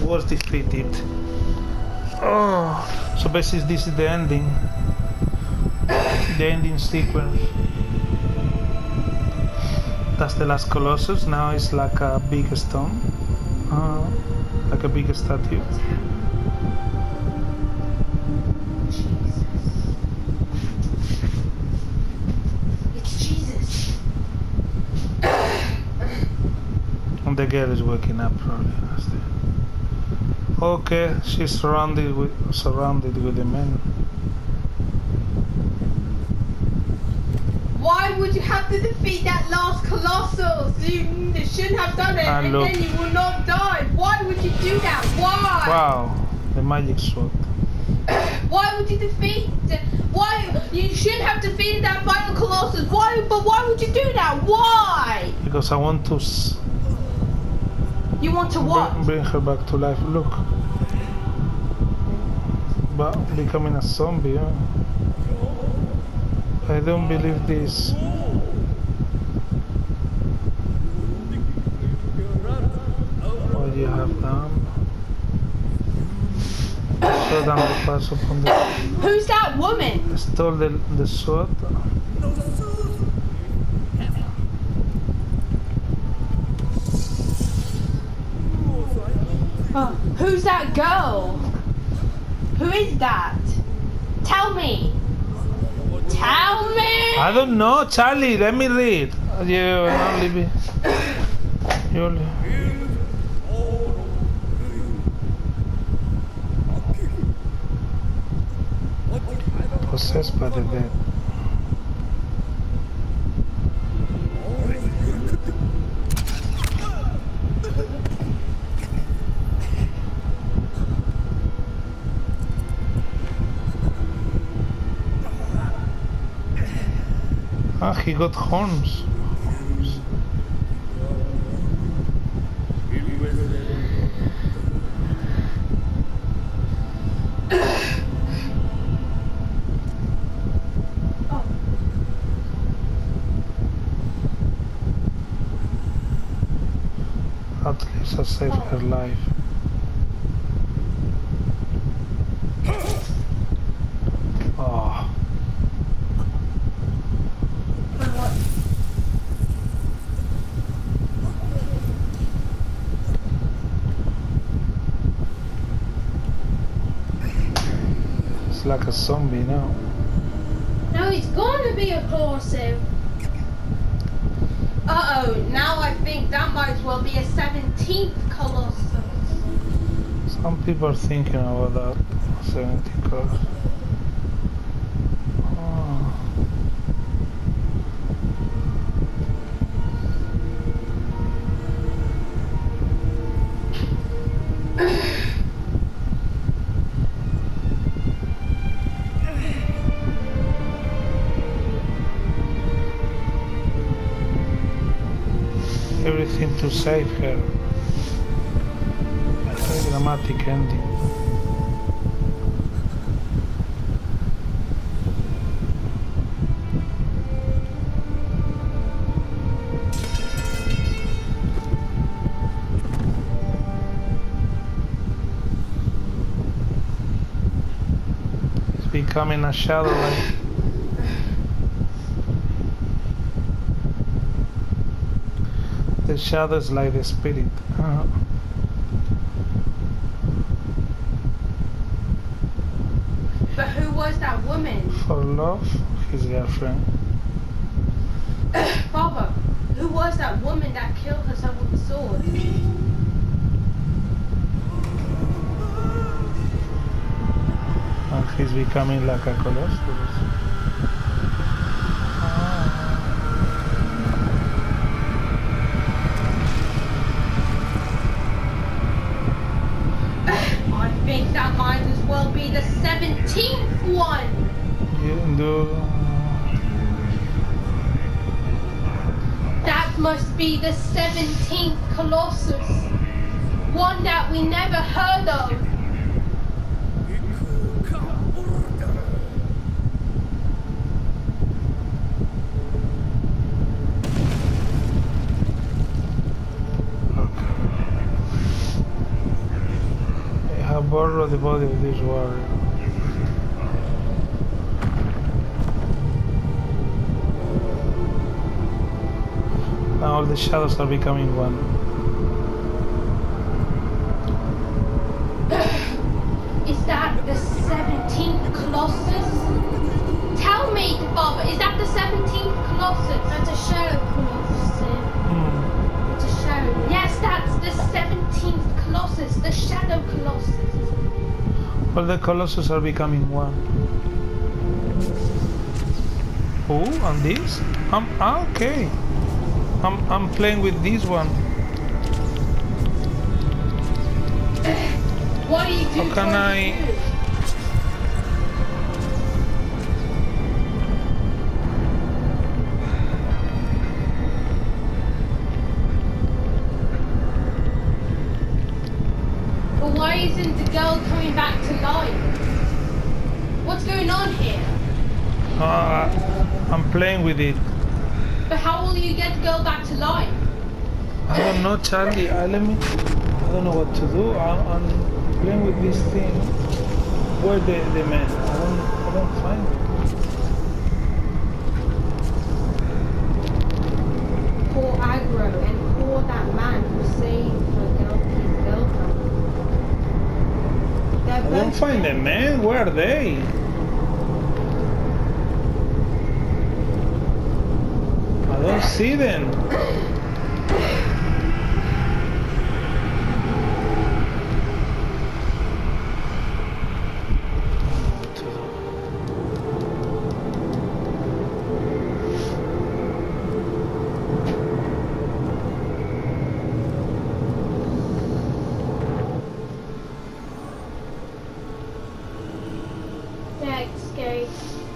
was defeated. Oh, so basically this is the ending. The ending sequence. That's the last Colossus. Now it's like a big stone. Like a big statue. The girl is waking up probably. Okay, she's surrounded with the men. Why would you have to defeat that last Colossus? You shouldn't have done it, and then you will not die. Why would you do that? Why? Wow, the magic sword. Why would you defeat? Why you shouldn't have defeated that final Colossus? Why? But why would you do that? Why? Because I want to. You want to what? Bring her back to life. Look. But becoming a zombie, huh? I don't believe this. What you have done? So down the pass upon the. Who's that woman? Stole the sword. Who's that girl? Who is that? Tell me. Tell me. I don't know, Charlie. Let me read. Possessed by the dead. Ah, he got horns. At least I saved her life. Oh. It's like a zombie now. No, it's gonna be a Colossus. Uh-oh, now I think that might as well be a 17th Colossus. Some people are thinking about that. 17th Colossus. Oh. Everything to save her. Very dramatic ending. It's becoming a shadow like. The shadows like the spirit. But who was that woman? For love, his girlfriend. Father, who was that woman that killed herself with the sword? And he's becoming like a Colossus. I think that might as well be the 17th one. That must be the 17th Colossus. One that we never heard of. borrow the body of this warrior. Now all the shadows are becoming one. Is that the 17th Colossus? Tell me, Father, is that the 17th Colossus? That's a shadow colossus. It's a shadow. Yes, that's the 17th Colossus, the Shadow Colossus. All the colossus are becoming one. Oh, and this? Okay. I'm playing with this one. What are you doing? How can I? But why isn't the girl coming back to life? What's going on here? I'm playing with it. But how will you get the girl back to life? I don't know, Charlie. I don't know what to do. I'm playing with this thing. Where's the man? I don't find it. Poor Agro and poor that man who saved his girlfriend. I don't find them, man. Where are they? I don't see them. Escape.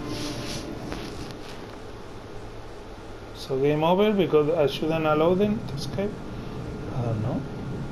So game over because I shouldn't allow them to escape? I don't know.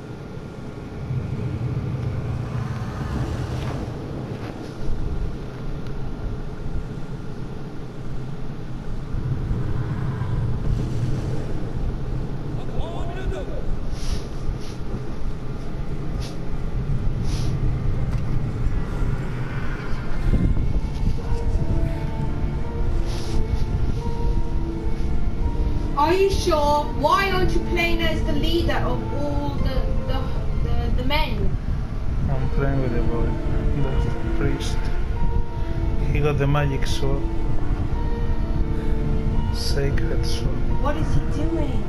Are you sure? Why aren't you playing as the leader of all the men? I'm playing with the boy, the priest. He got the magic sword. Sacred sword. What is he doing?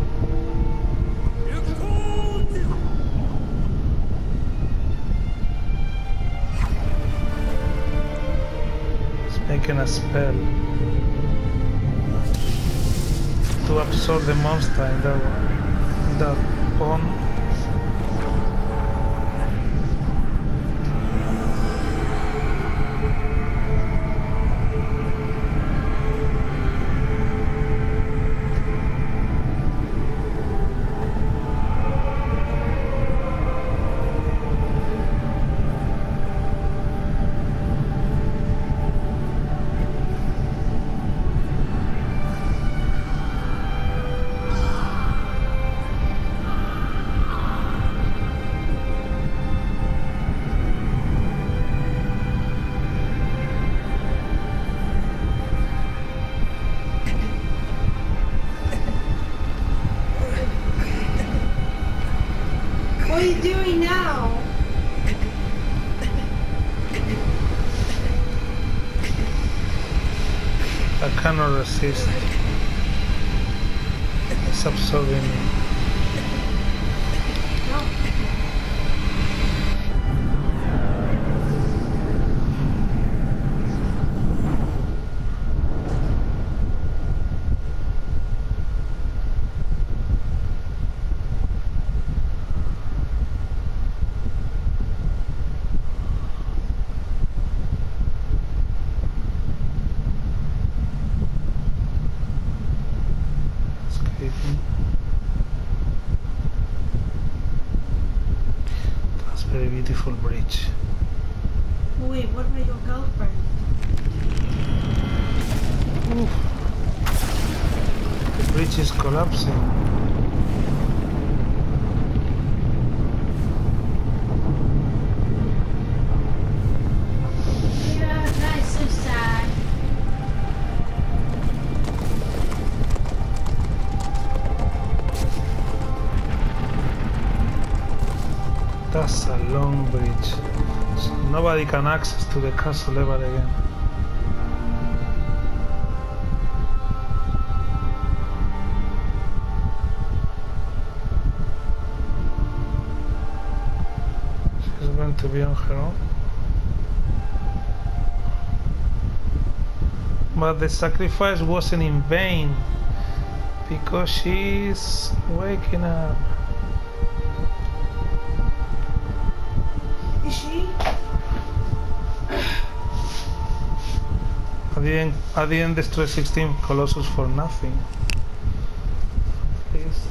He's making a spell to absorb the monster in that one. That one. What are you doing now? I cannot resist. It's absorbing me. That's very beautiful bridge. Wait, what about your girlfriend? Oof. The bridge is collapsing. That's a long bridge. So nobody can access to the castle ever again. She's going to be on her own. But the sacrifice wasn't in vain because she's waking up. Is she? I didn't destroy 16 Colossus for nothing. Please.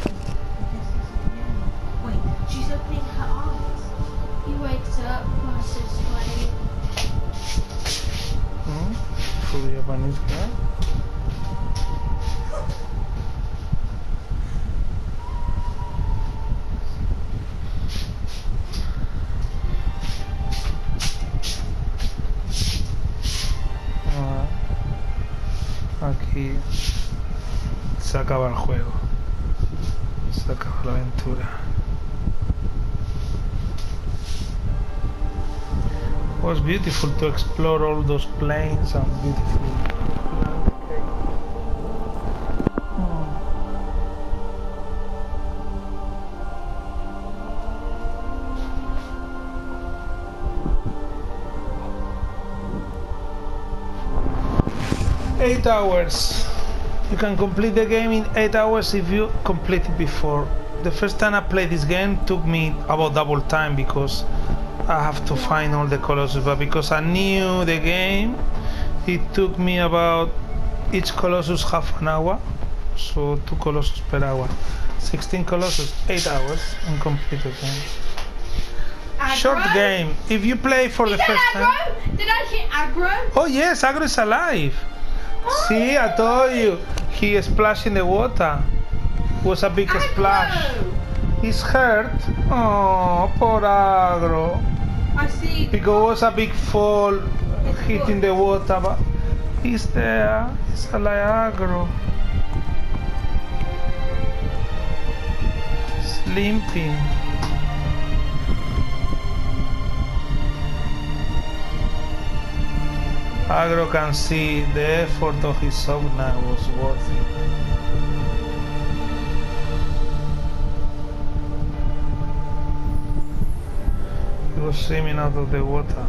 Wait, she's opening her eyes. He wakes up, passes away. Full Japanese guy. Aquí se acaba el juego, se acaba la aventura. It was beautiful to explore all those plains and beautiful landscape. 8 hours. You can complete the game in 8 hours if you complete it before. The first time I played this game took me about double time because I have to find all the Colossus, but because I knew the game, it took me about each Colossus half an hour, so 2 Colossus per hour. 16 Colossus, 8 hours, and complete the game. Aggro? Short game. If you play for the first time. Aggro? Did I hit aggro? Oh yes, Aggro is alive. Oh, See, I told you. He splashed in the water. It was a big Aggro! splash. He's hurt. Oh, poor Aggro. I see. Because it was a big fall hitting the water, but he's there. He's alive, Aggro. Limping. Aggro can see the effort of his Sogna was worth it. He was swimming out of the water.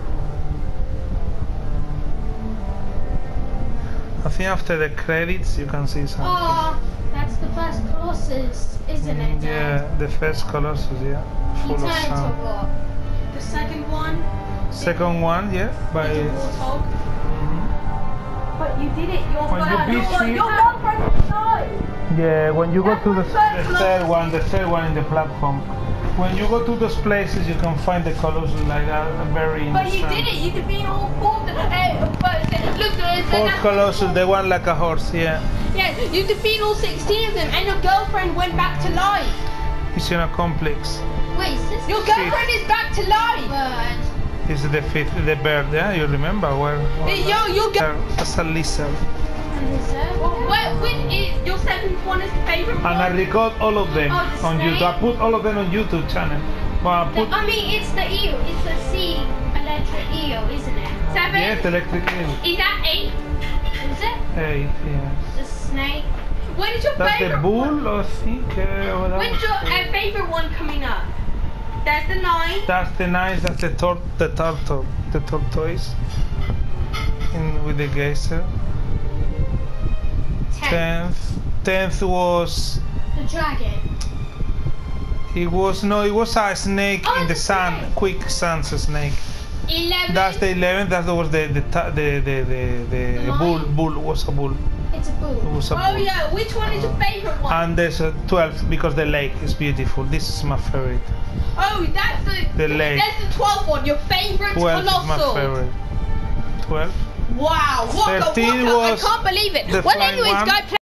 I think after the credits you can see something. Oh, that's the first Colossus, isn't it? Yeah, the first Colossus, yeah. He Full of turned to sound. what? The second one. Second one, yeah, by The warthog. But you did it. When you beat him- Your girlfriend died. yeah, when you go to the That's the third one in the platform. When you go to those places, you can find the Colossus like that, very But you innocent. did it. You defeated all 4 of them. But look, Fourth Colossus, the one like a horse, yeah. yeah, you defeated all 16 of them, and your girlfriend went back to life. It's in a complex. Wait, is this Your girlfriend is back to life. bird? This is the fifth, the bird, yeah, you remember where? Your That's a lizard. And is there? your 7th one is the favorite one. And I record all of them Oh, the on YouTube. I snake? put all of them on YouTube channel. But I put, I mean, it's the eel. It's the sea electric eel, isn't it? 7? yes, electric eel. Is that 8? Is it? 8, yes. The snake. When is your That's the favorite bull, one? I think. When's your favorite one coming up? There's the 9. That's the nice. That's the turtle, the tortoise, with the geyser. 10. 10th was. The dragon. It was a snake Oh, in the it's a sand, snake. quick sands snake. 11. That's the 11th. That was the bull. lion. Bull was a bull. It's a It bull. was a Oh bull. yeah, which one is your favorite one? And there's a 12th because the lake is beautiful. This is my favorite. Oh, that's The lake. That's the 12th one. Your favorite 12 is my colossal. favorite. 12. Wow. Waka, 13 waka. was I can't believe it. the Well, flying anyways, one. guys.